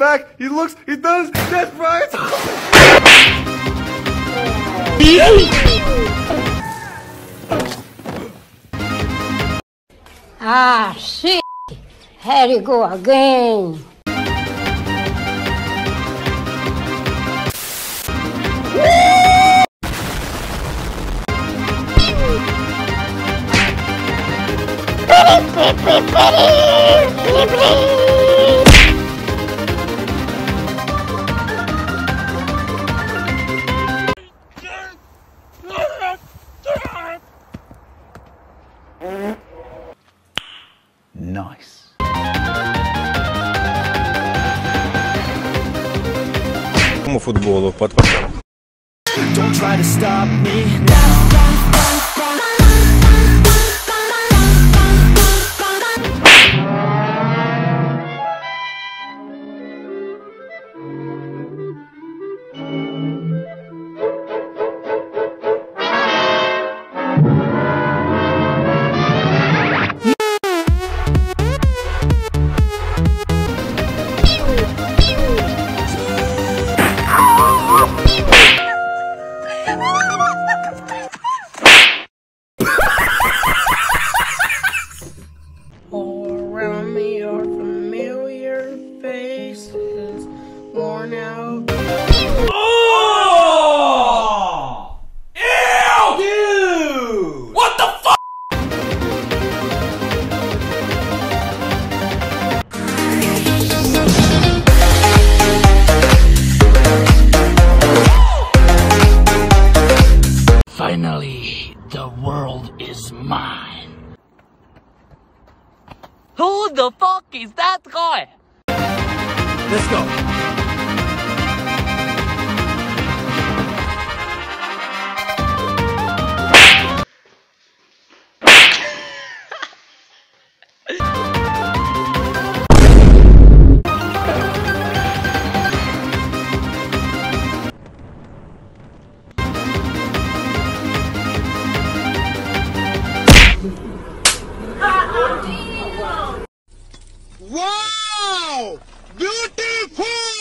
back, he looks, he does, that's Brian's. Ah, shit! Here you go again. Nice. Футболу под. Don't try to stop me now. All around me are familiar faces, worn out. Oh! Ew! Dude! What the fuck? Finally, the world is mine. Who the fuck is that guy? Let's go. Wow! Beautiful!